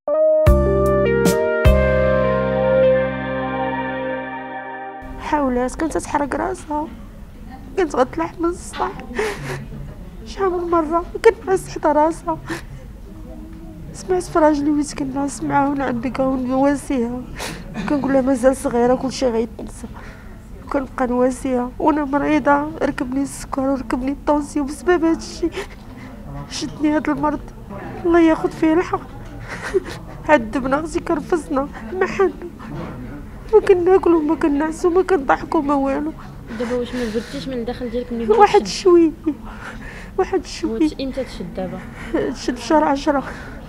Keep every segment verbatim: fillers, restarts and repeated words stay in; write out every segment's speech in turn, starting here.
حاولات كانت تحرق راسها، كانت غتلح من الصباح شحال من مره كنعس حتى راسها. سمعت في راجلي ويت كنعس معاها ونعبقها ونواسيها، كنقول لها مازال صغيره كلشي غيتنسى، كنبقى نواسيها وانا مريضه. ركبني السكر وركبني الطونسيون بسبب هذا الشيء. شدني هذا المرض، الله ياخذ فيه الحق. عذبنا غزي كرفسنا ما حنا ما كناكلو ما كنعسو ما كنضحكو ما والو. دابا واش ما جبدتيش من الداخل ديالك ملي واحد شويه واحد شويه. امتى تشد دابا؟ تشد في شهر عشرة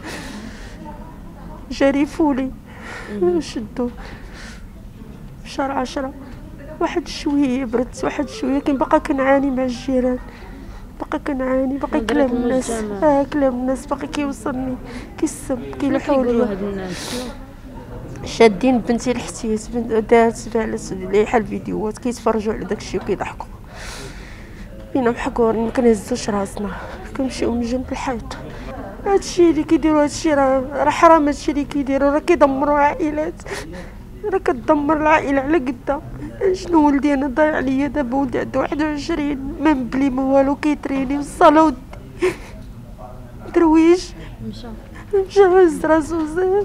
جاري فولي شدو في شهر عشرة. واحد شويه برد واحد شويه، كان باقا كنعاني مع الجيران، باقا كنعاني باقي كلام الناس. اه كلام الناس باقي كيوصلني كيسب كيلحوا ليا. شادين بنتي الحتيت دارت فعلت ليها الفيديوهات كيتفرجوا على داكشي وكيضحكوا بينا محقورين، ما كنهزوش راسنا كنمشيو من جنب الحيط. هادشي اللي كيديروا هادشي راه راه حرام. هادشي اللي كيديروا راه كيدمروا عائلات، راه كتدمر العائله على قدها. شنو ولدي انا ضايع عليا دابا، ولدي عنده واحد وعشرين ما مبلي ما والو، كيتريني والصلاه ودي درويش مشى مشى هز راسو زاد.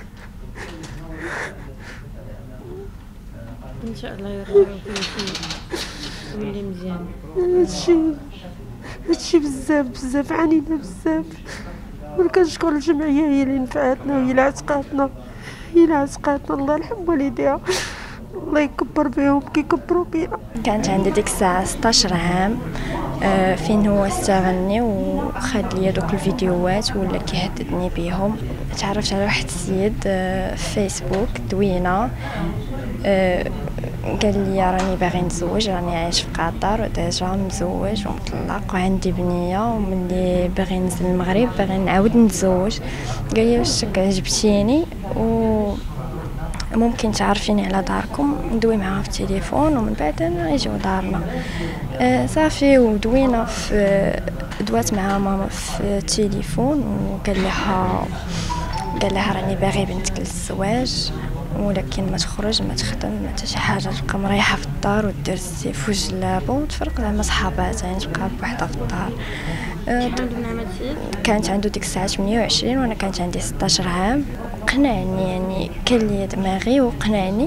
ان شاء الله يرجعوا كلشي يولي مزيان. هادشي هادشي بزاف بزاف عانينا بزاف، وانا كنشكر الجمعيه هي اللي نفعتنا وهي اللي عتقاتنا هي اللي عتقاتنا. الله يرحم والديها، الله يكبر بهم كيكبروا بينا. كانت عندي ديك الساعه ستاشر عام، آه فين هو استغلني وخد لي دوك الفيديوهات ولا كيهددني بهم. تعرفت على واحد السيد آه في فيسبوك دوينه، آه قال لي راني باغي نتزوج، راني عايش في قطر وديجا مزوج ومطلق وعندي بنيه، وملي باغي ننزل المغرب باغي نعاود نتزوج. قال لي واش عجبتيني و ممكن تعرفيني على داركم، ندوي معاها في التليفون ومن بعد يجيو دارنا. آه صافي ودوينا في دوات مع ماما في التليفون، وقال لها قال لها راني باغي بنتك للزواج، ولكن ما تخرج ما تخدم ما حتى شي حاجه، تبقى مريحه في الدار ودير السيف وجلابه وتفرق زعما صحاباتها، يعني تبقى بوحدها في الدار. شحال من عام هادشي؟ كانت عنده ديك الساعه ثمانية وعشرين وانا كانت عندي ستاشر عام. قنعني يعني كان لي دماغي وقنعني،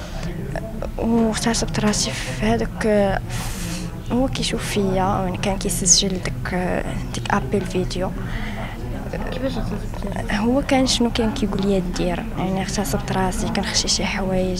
واغتصبت راسي في هذاك. هو كيشوف فيا يعني كان كيسجل ديك ديك ابل فيديو. كيفاش اغتصبتي؟ هو كان شنو كان كيقول لي دير، يعني اغتصبت راسي كنخشي شي حوايج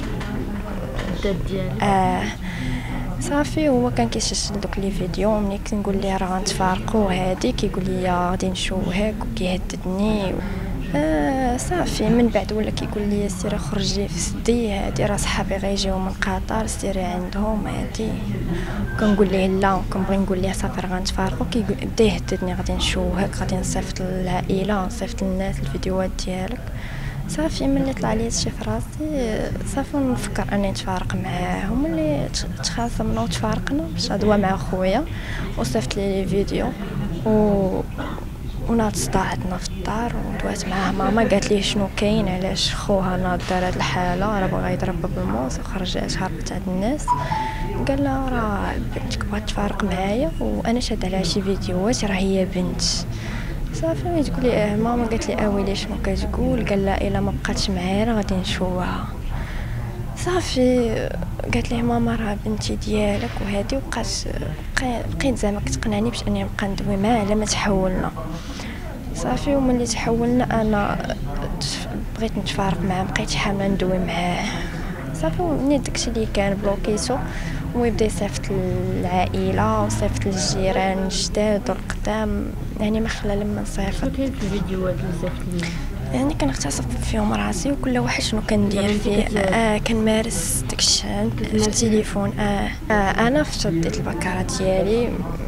الداد ديالي. اه صافي هو كان كيسجل دوك لي فيديو، ملي كنقول ليه راه غنتفارقوا هادي كيقول لي غادي نشوهك وكيهددني. آه صافي من بعد ولا كيقول لي سيري خرجي في سدي، هادي راه صحابي غيجيو من قطر سيري عندهم هادي. كنقول ليه لا، كنبغي نقول ليه صافي راه غنتفارقوا، كيبدا يهددني غادي نشوهك غادي نصيفط للعائله نصيفط للناس الفيديوهات ديالك. صافي ملي طلع لي هادشي في راسي صافي نفكر اني نتفارق معاه. ملي تخاصمنا وتفارقنا باش غدوى مع خويا وصيفط لي لي فيديو و وناض صداعتنا في الدار ودوات معاه ماما، قالت لي شنو كاين علاش خوها ناض دار هاد الحاله، راه باغا يضربها بالموس وخرجات هربت عند الناس. قال لها راه بنتك بغات تفارق معايا وانا شاد عليها شي فيديوهات راه هي بنت. صافي تقول لي اه ماما قالت لي اويلي شنو كتقول، قال لها الا ما بقاتش معايا راه غادي نشوهها. صافي قالت لي ماما راه بنتي ديالك وهادي، وبقات بقيت زعما كتقنعني باش اني نبقى ندوي معاه على ما تحولنا. صافي وملي تحولنا انا بغيت نتفارق معاه، بقيت حامله ندوي معاه. صافي منين داكشي اللي كان بلوكيتو ويبدا يصيفط للعائله وصيفط للجيران الجداد والقدام، يعني ما خلى لما نصيفط. شنو كاين في الفيديوهات اللي صيفط لي؟ يعني كنغتصب فيهم راسي وكل واحد شنو كندير فيه. اه كنمارس داكشي في التليفون. اه, آه انا فتحت البكاره ديالي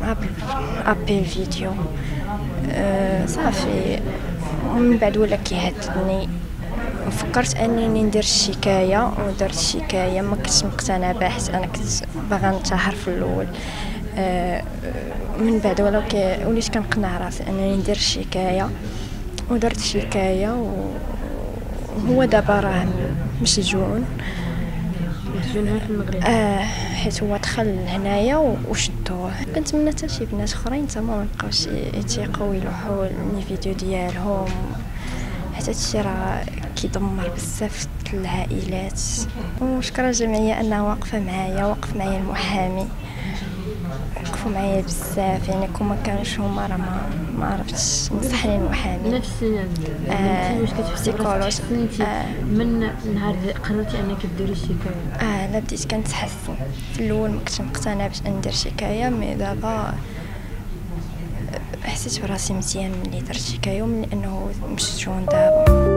ابي فيديو. آه صافي ومن بعد ولا كيهددني. فكرت انني ندير الشكايه ودرت الشكايه، ما كنتش مقتنعه بها حيت انا كنت باغا ننتحر في الاول. آه من بعد ولو وليت كنقنع راسي انني ندير الشكايه. ودرت شكايه وهو دابا راه مسجون. مسجون هنا في المغرب؟ اه حيت هو دخل هنايا وشدوه. كنتمنى حتى شي بنات اخرين تما ما يبقاوش يتيقوا يلوحوا لي فيديو ديالهم، حتى هادشي راه كيدمر بزاف العائلات. وشكرا الجمعيه انها واقفه معايا، واقف معايا المحامي، وقفوا معايا بزاف. يعني كون ما كانوش هما راه ما ما عرفتش نصح لي المحامي. نفسيا آه واش كتحسي براسك تحسنتي آه من نهار قررتي انك ديري الشكايه؟ اه لا بديت كنتحسن. في الاول ما كنتش مقتنعه باش ندير شكايه، مي دابا حسيت براسي مزيان ملي درت شكايه ومن انه مسجون دابا.